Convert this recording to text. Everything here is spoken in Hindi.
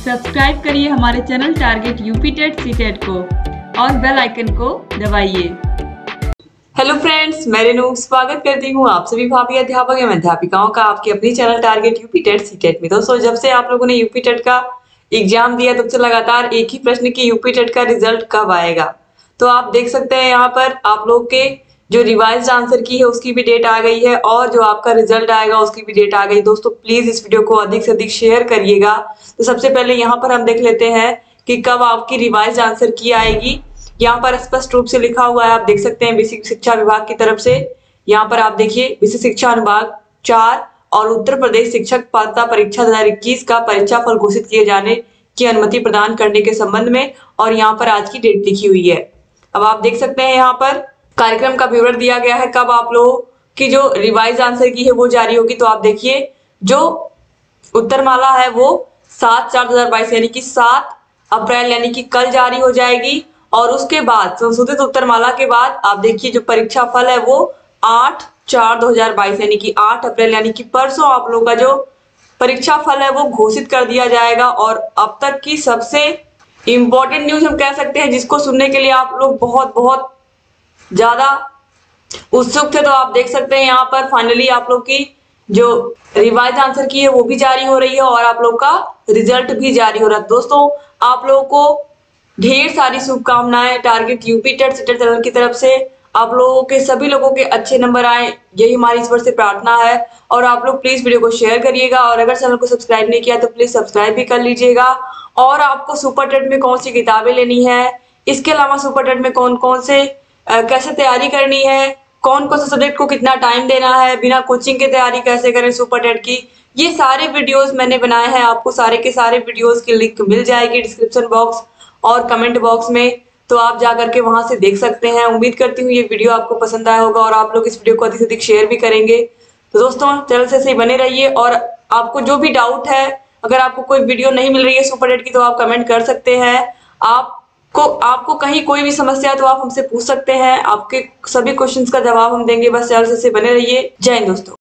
सब्सक्राइब करिए हमारे channel Target UP TET CTET को और बेल आइकन को दबाइए। हेलो फ्रेंड्स, मैं रेनू स्वागत करती हूँ आप सभी भाभी अध्यापक एवं अध्यापिकाओं का आपके अपनी channel Target UP TET CTET में। दोस्तों, जब से आप लोगों ने यूपी टेट का एग्जाम दिया तब से लगातार एक ही प्रश्न की यूपी टेट का रिजल्ट कब आएगा। तो आप देख सकते हैं यहाँ पर आप लोग के जो रिवाइज्ड आंसर की है उसकी भी डेट आ गई है और जो आपका रिजल्ट आएगा उसकी भी डेट आ गई। दोस्तों, प्लीज इस वीडियो को अधिक से अधिक शेयर करिएगा। तो सबसे पहले यहाँ पर हम देख लेते हैं कि कब आपकी रिवाइज्ड आंसर की आएगी। यहाँ पर स्पष्ट रूप से लिखा हुआ है, आप देख सकते हैं बेसिक शिक्षा विभाग की तरफ से। यहाँ पर आप देखिए बेसिक शिक्षा अनुभाग 4 और उत्तर प्रदेश शिक्षक पात्रता परीक्षा 2021 का परीक्षाफल घोषित किए जाने की अनुमति प्रदान करने के संबंध में, और यहाँ पर आज की डेट लिखी हुई है। अब आप देख सकते हैं यहाँ पर कार्यक्रम का विवरण दिया गया है, कब आप लोगों की जो रिवाइज आंसर की है वो जारी होगी। तो आप देखिए जो उत्तरमाला है वो 7/4/2022 यानी कि 7 अप्रैल यानी कि कल जारी हो जाएगी। और उसके बाद संशोधित उत्तरमाला के बाद आप देखिए जो परीक्षा फल है वो 8/4/2022 यानी कि 8 अप्रैल यानी कि परसों आप लोगों का जो परीक्षा फल है वो घोषित कर दिया जाएगा। और अब तक की सबसे इंपॉर्टेंट न्यूज हम कह सकते हैं जिसको सुनने के लिए आप लोग बहुत बहुत ज्यादा उत्सुक थे। तो आप देख सकते हैं यहाँ पर फाइनली आप लोग की जो रिवाइज आंसर की है वो भी जारी हो रही है और आप लोग का रिजल्ट भी जारी हो रहा है। दोस्तों, आप लोगों को ढेर सारी शुभकामनाएं Target UP TET CTET channel की तरफ से। आप लोगों के सभी लोगों के अच्छे नंबर आए, यही हमारी ईश्वर से प्रार्थना है। और आप लोग प्लीज वीडियो को शेयर करिएगा और अगर चैनल को सब्सक्राइब नहीं किया तो प्लीज सब्सक्राइब भी कर लीजिएगा। और आपको सुपर टेट में कौन सी किताबें लेनी है, इसके अलावा सुपर टेट में कौन कौन से कैसे तैयारी करनी है, कौन कौन से सब्जेक्ट को कितना टाइम देना है, बिना कोचिंग के तैयारी कैसे करें सुपर टेट की, ये सारे वीडियोस मैंने बनाए हैं। आपको सारे के सारे वीडियोस की लिंक मिल जाएगी डिस्क्रिप्शन बॉक्स और कमेंट बॉक्स में, तो आप जा करके वहां से देख सकते हैं। उम्मीद करती हूँ ये वीडियो आपको पसंद आया होगा और आप लोग इस वीडियो को अधिक से अधिक शेयर भी करेंगे। तो दोस्तों, चैनल से सही बने रहिए और आपको जो भी डाउट है, अगर आपको कोई वीडियो नहीं मिल रही है सुपर टेट की तो आप कमेंट कर सकते हैं। आपको कहीं कोई भी समस्या है तो आप हमसे पूछ सकते हैं, आपके सभी क्वेश्चंस का जवाब हम देंगे। बस चैनल से बने रहिए। जय हिंद दोस्तों।